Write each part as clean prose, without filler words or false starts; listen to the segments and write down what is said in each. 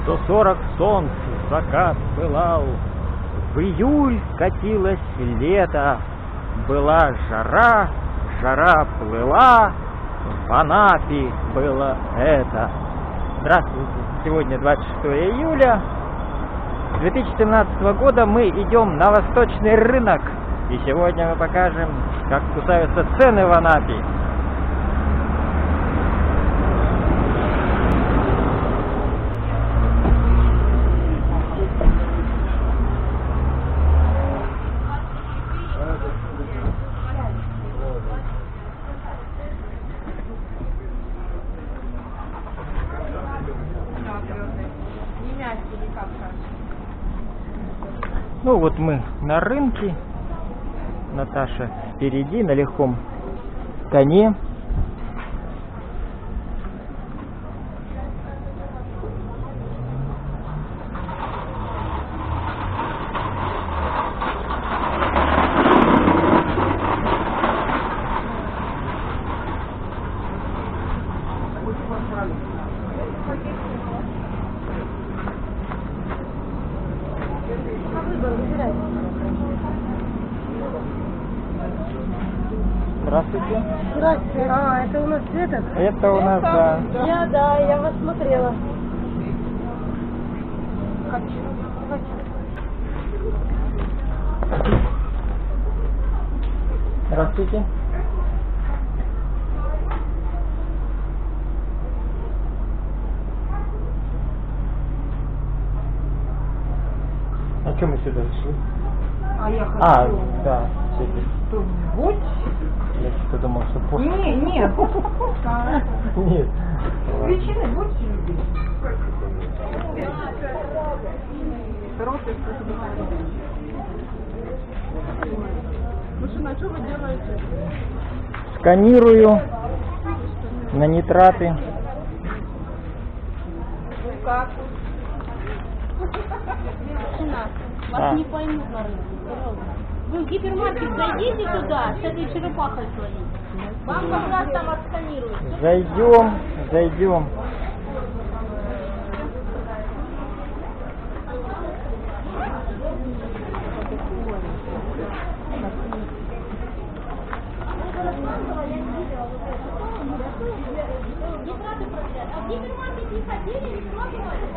140 солнц закат пылал, в июль катилось лето, была жара, жара плыла, в Анапе было это. Здравствуйте, сегодня 26 июля 2017 года, мы идем на Восточный рынок, и сегодня мы покажем, как кусаются цены в Анапе. Ну вот мы на рынке, Наташа впереди на легком коне. Здравствуйте. Здравствуйте. А, это у нас этот? Это у нас, да. Я вас смотрела. Здравствуйте. А что мы сюда шли? А я хочу. Да. Будь. Я что-то думал, что после. Нет. Нет. Причины будьте любить. Мужчина, что вы делаете? Сканирую на нитраты. Как? Мужчина, вас не поймут на рынке. Вы в гипермаркет зайдите туда, с этой черепахой своей. Вам как раз там отсканируют. Зайдем. А в гипермаркет не ходили, не пробовали?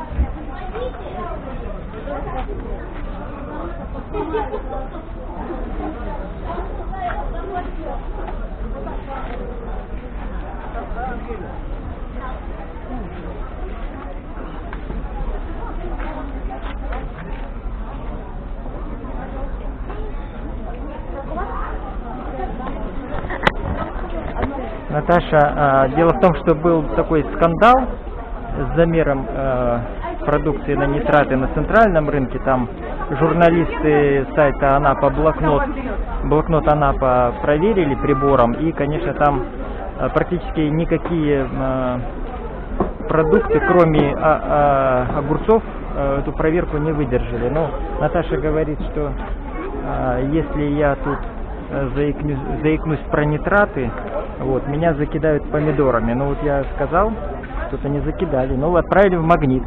Наташа, дело в том, что был такой скандал с замером продукции на нитраты на центральном рынке. Там журналисты сайта Анапа блокнот Анапа проверили прибором, и, конечно, там практически никакие продукты, кроме огурцов, эту проверку не выдержали. Но Наташа говорит, что если я тут заикнусь про нитраты, вот, меня закидают помидорами. Ну вот я сказал, что-то не закидали. Ну, отправили в Магнит.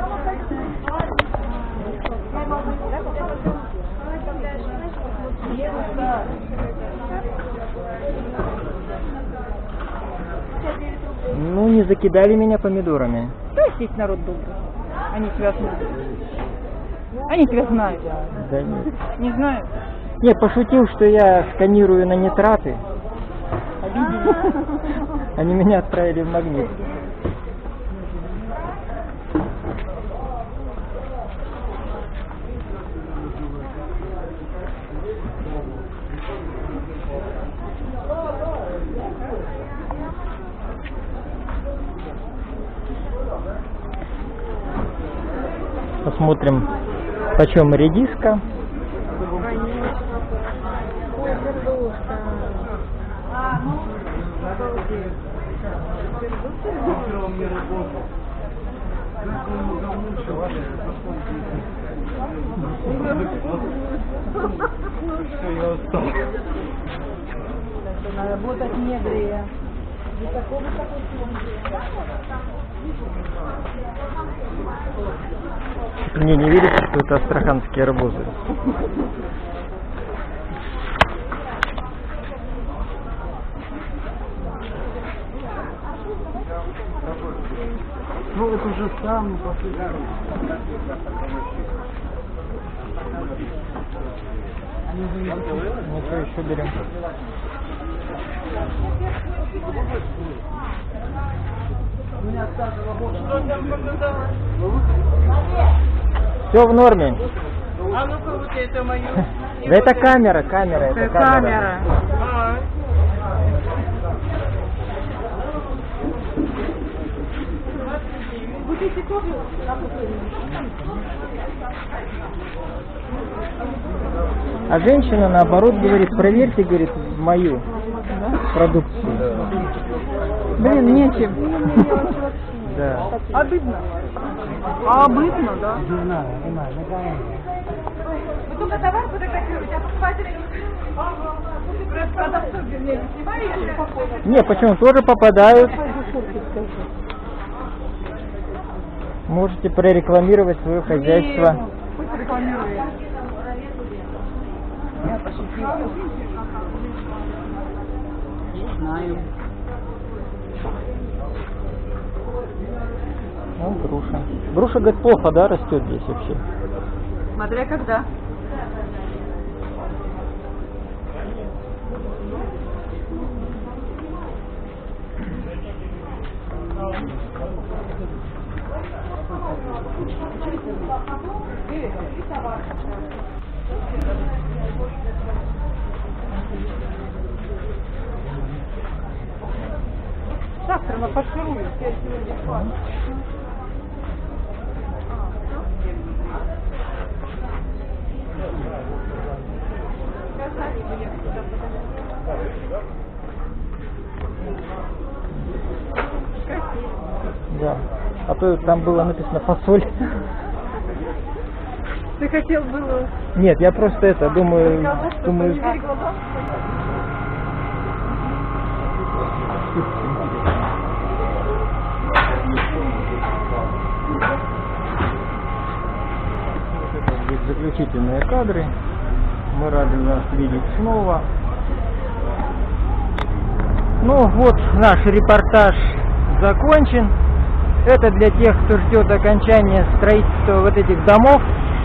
Ну, не закидали меня помидорами. Да, здесь народ добрый. Они тебя знают. Они тебя знают. Да нет. Не знаю. Нет, пошутил, что я сканирую на нитраты. Они меня отправили в Магнит. Посмотрим, почем редиска. Работать не грея. Мне не верится, что это астраханские арбузы. Ну это уже самый последний. Ну что, еще берем? Все в норме. А ну-ка вот это мою. Да это камера, это камера. А женщина наоборот говорит, проверьте, говорит, мою продукцию. Блин, нечем. Да. Обидно. А обидно, да? Вы только товар фотографируете, а покупатели продавцов, вернее, не снимаете? Не, почему? Тоже попадают. Можете прорекламировать свое хозяйство. Пусть рекламирует. Я пошутила. Не знаю. Ну, груша. Груша, говорит, плохо, да, растет здесь вообще? Смотря когда. Завтра мы пошируем. Да. А то там было написано фасоль. Ты хотел было... Нет, я просто это думаю... Здесь заключительные кадры. Мы рады вас видеть снова. Ну вот, наш репортаж закончен. Это для тех, кто ждет окончания строительства вот этих домов.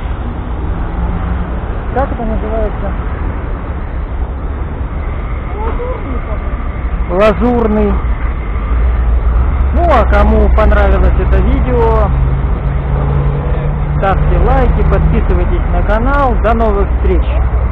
Как это называется? Лазурный. Ну а кому понравилось это видео, ставьте лайки, подписывайтесь на канал. До новых встреч!